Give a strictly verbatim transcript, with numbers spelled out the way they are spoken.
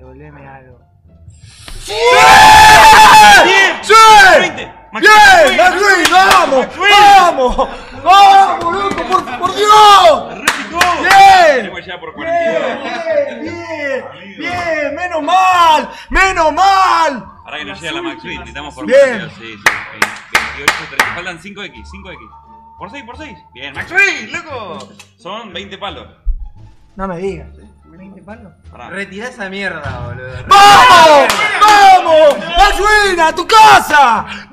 Devolveme algo. ¡Sí! ¡Bien! ¡Sí! veinte. ¡Bien! ¡McSween! ¡Vamos! ¡Vamos! ¡Vamos, loco! ¡Por, por Dios! ¡Repicó! ¡Bien! Tenemos ya por cuarenta y dos. ¡Bien! ¡Bien! ¡Bien! ¡Menos mal! ¡Menos mal! Ahora que nos llega la McSween, necesitamos por Bien. cuarenta y dos. Sí, sí. veintiocho, treinta. Faltan cinco equis, cinco equis. Por seis, por seis. Bien, McSween, loco. Son veinte palos. No me digas. ¿veinte palos? Pará. Retirá esa mierda, boludo. ¡Vamos! ¡Vamos! ¡McSween, a tu casa!